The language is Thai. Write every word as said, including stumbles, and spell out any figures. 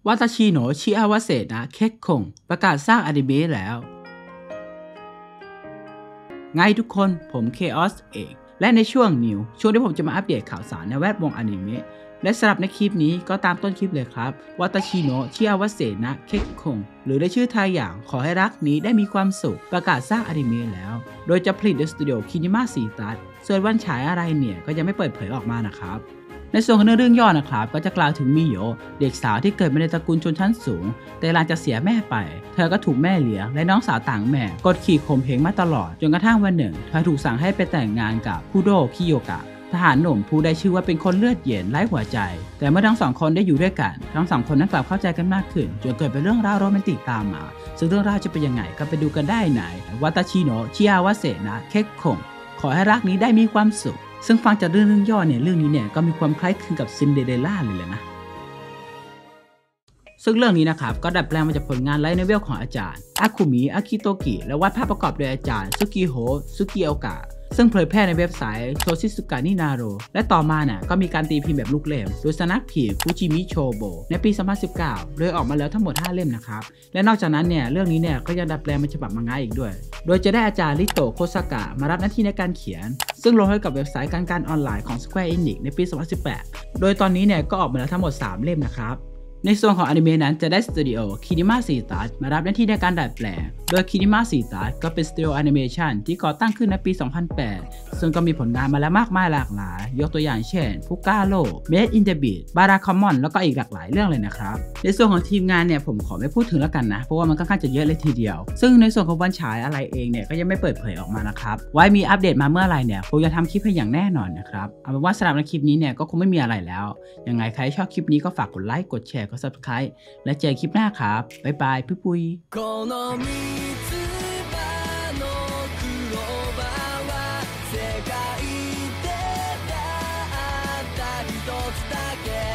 วาตาชิโนะชิอาวาเซนะเคคคงประกาศสร้างอนิเมะแล้วไงทุกคนผมเคออสเอกและในช่วงนิวช่วงที่ผมจะมาอัปเดตข่าวสารในแวดวงอนิเมะและสำหรับในคลิปนี้ก็ตามต้นคลิปเลยครับวาตาชิโนะชิอาวาเซนะเคคคงหรือได้ชื่อไทยอย่างขอให้รักนี้ได้มีความสุขประกาศสร้างอนิเมะแล้วโดยจะผลิตโดยสตูดิโอคินิมะซีตัสส่วนวันฉายอะไรเนี่ยก็ยังไม่เปิดเผยออกมานะครับในส่วนของเรื่องย่อนะครับก็จะกล่าวถึงมิโยะเด็กสาวที่เกิดมาในตระกูลชนชั้นสูงแต่หลังจากเสียแม่ไปเธอก็ถูกแม่เลี้ยงและน้องสาวต่างแม่กดขี่ข่มเหงมาตลอดจนกระทั่งวันหนึ่งเธอถูกสั่งให้ไปแต่งงานกับคุโดคิโยกะทหารหนุ่มผู้ได้ชื่อว่าเป็นคนเลือดเย็นไร้หัวใจแต่เมื่อทั้งสองคนได้อยู่ด้วยกันทั้งสองคนนั้นกลับเข้าใจกันมากขึ้นจนเกิดเป็นเรื่องราวโรแมนติกตามมาซึ่งเรื่องราวจะเป็นยังไงก็ไปดูกันได้ในวาตาชิโนะชิอาวาเซนะเคคคงขอให้รักนี้ได้มีความสุขซึ่งฟังจากเรื่องเรื่องย่อเนี่ยเรื่องนี้เนี่ยก็มีความคล้ายคลึงกับซินเดอเรลล่าเลยแหละนะซึ่งเรื่องนี้นะครับก็ดัดแปลงมาจากผลงานไลท์โนเวลของอาจารย์อาคุมิอากิโตกิและวาดภาพประกอบโดยอาจารย์ซุกิโฮซุกิโอกะซึ่งเผยแพร่ในเว็บไซต์โชชิสุกะนินาโรและต่อมาเนี่ยก็มีการตีพิมพ์แบบลูกเล่มโดยสำนักพิมพ์ฟูจิมิโชโบในปีสองพันสิบเก้าโดยออกมาแล้วทั้งหมดห้าเล่มนะครับและนอกจากนั้นเนี่ยเรื่องนี้เนี่ยก็ยังดัดแปลงเป็นฉบับมังงะอีกด้วยโดยจะได้อาจารย์ริโตะโคซากะมารับหน้าที่ในการเขียนซึ่งลงให้กับเว็บไซต์การการออนไลน์ของ Square Enix ในปีสองพันสิบแปดโดยตอนนี้เนี่ยก็ออกมาแล้วทั้งหมดสามเล่มนะครับในส่วนของอนิเมะนั้นจะได้สตูดิโอคินิมะซีตัสมารับหน้าที่ในการดัดแปลงโดยคินิมะซีตัสก็เป็นสตูดิโอแอนิเมชันที่ก่อตั้งขึ้นในปี สองพันแปด ซึ่งก็มีผลงานมาแล้วมากมายหลากหลายยกตัวอย่างเช่นฟุก้าโลเมดอินเดอะบีทบาราคอมมอนแล้วก็อีกหลากหลายเรื่องเลยนะครับในส่วนของทีมงานเนี่ยผมขอไม่พูดถึงแล้วกันนะเพราะว่ามันค่อนข้างจะเยอะเลยทีเดียวซึ่งในส่วนของวันฉายอะไรเองเนี่ยก็ยังไม่เปิดเผยออกมานะครับไว้มีอัปเดตมาเมื่อไหร่เนี่ยผมจะทำคลิปให้อย่างแน่นอนนะครับเอาเป็นว่าสำหรับในคลิปนี้เนี่ยก็คงไม่มีอะไรแล้วยังไงใครชอบคลิปนี้ก็ฝากกดไลค์กดแชร์กด ซับสไครบ์ และเจอคลิปหน้าครับ บ๊ายบายปุ้ยปุ้ย